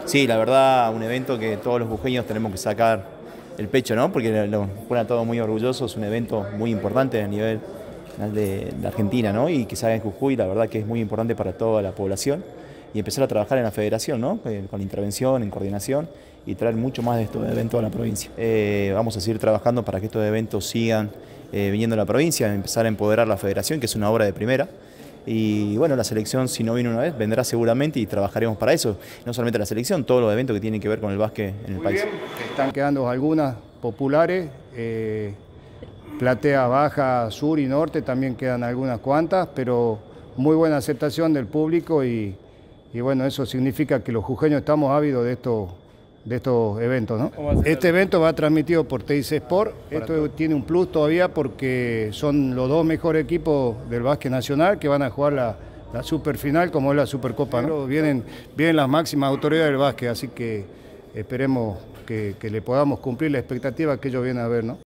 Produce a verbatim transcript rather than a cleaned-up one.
Sí, la verdad, un evento que todos los jujeños tenemos que sacar el pecho, ¿no? Porque lo pone a todos muy orgullosos, es un evento muy importante a nivel de, de Argentina, ¿no? Y que se haga en Jujuy, la verdad que es muy importante para toda la población. Y empezar a trabajar en la federación, ¿no? Eh, con intervención, en coordinación y traer mucho más de estos eventos a la provincia. Eh, vamos a seguir trabajando para que estos eventos sigan eh, viniendo a la provincia, empezar a empoderar la federación, que es una obra de primera. Y bueno, la selección, si no viene una vez, vendrá seguramente y trabajaremos para eso. No solamente la selección, todos los eventos que tienen que ver con el básquet en el Muy país. bien. Están quedando algunas populares, eh, Platea Baja, Sur y Norte también quedan algunas cuantas, pero muy buena aceptación del público y, y bueno, eso significa que los jujeños estamos ávidos de estos, de estos eventos, ¿no? Este evento va transmitido por T I C Sport. Esto tiene un plus todavía porque son los dos mejores equipos del básquet nacional que van a jugar la, la superfinal como es la Supercopa, ¿no? Vienen, vienen las máximas autoridades del básquet, así que esperemos que, que le podamos cumplir la expectativa que ellos vienen a ver, ¿no?